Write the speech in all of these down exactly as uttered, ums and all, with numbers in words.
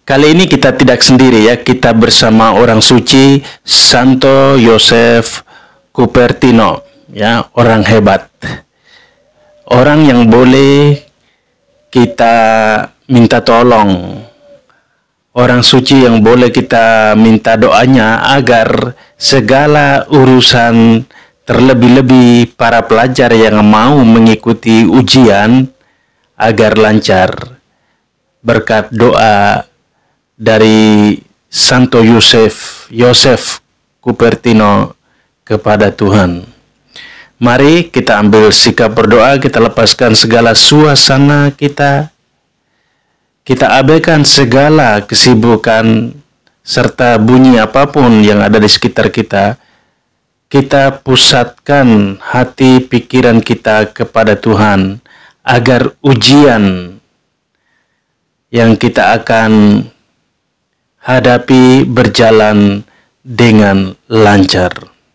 Kali ini kita tidak sendiri ya, kita bersama orang suci Santo Yosef Cupertino, ya, orang hebat. Orang yang boleh kita minta tolong. Orang suci yang boleh kita minta doanya agar segala urusan, terlebih-lebih para pelajar yang mau mengikuti ujian, agar lancar berkat doa dari Santo Yosef, Yosef Cupertino kepada Tuhan. Mari kita ambil sikap berdoa, kita lepaskan segala suasana kita, kita abaikan segala kesibukan serta bunyi apapun yang ada di sekitar kita. Kita pusatkan hati pikiran kita kepada Tuhan, agar ujian yang kita akan hadapi berjalan dengan lancar.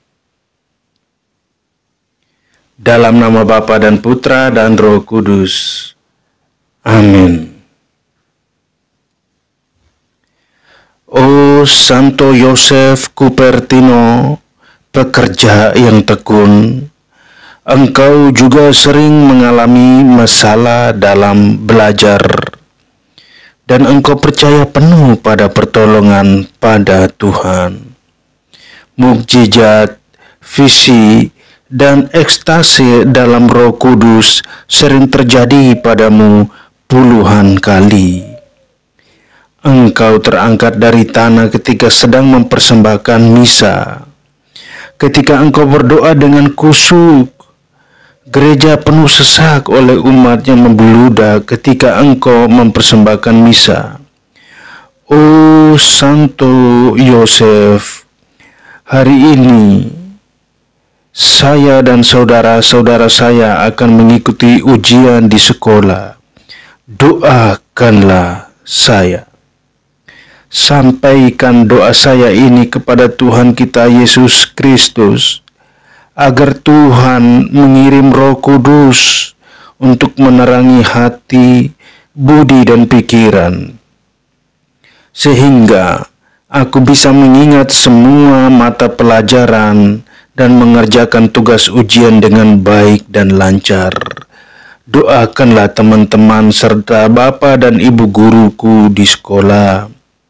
Dalam nama Bapa dan Putra dan Roh Kudus. Amin. Oh Santo Yosef Cupertino, pekerja yang tekun, engkau juga sering mengalami masalah dalam belajar, dan engkau percaya penuh pada pertolongan pada Tuhan. Mukjizat, visi, dan ekstase dalam Roh Kudus sering terjadi padamu puluhan kali. Engkau terangkat dari tanah ketika sedang mempersembahkan misa. Ketika engkau berdoa dengan kusuk, gereja penuh sesak oleh umat yang membeludak ketika engkau mempersembahkan misa. Oh Santo Yosef, hari ini saya dan saudara-saudara saya akan mengikuti ujian di sekolah. Doakanlah saya. Sampaikan doa saya ini kepada Tuhan kita Yesus Kristus, agar Tuhan mengirim Roh Kudus untuk menerangi hati, budi, dan pikiran, sehingga aku bisa mengingat semua mata pelajaran dan mengerjakan tugas ujian dengan baik dan lancar. Doakanlah teman-teman serta Bapa dan Ibu guruku di sekolah.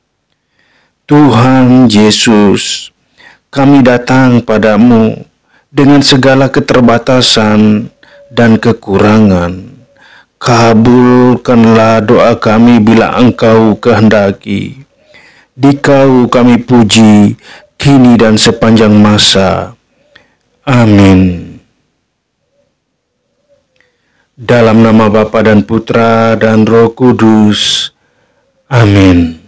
Tuhan Yesus, kami datang padamu dengan segala keterbatasan dan kekurangan. Kabulkanlah doa kami bila Engkau kehendaki. Dikau kami puji, kini dan sepanjang masa. Amin. Dalam nama Bapa dan Putra dan Roh Kudus. Amin.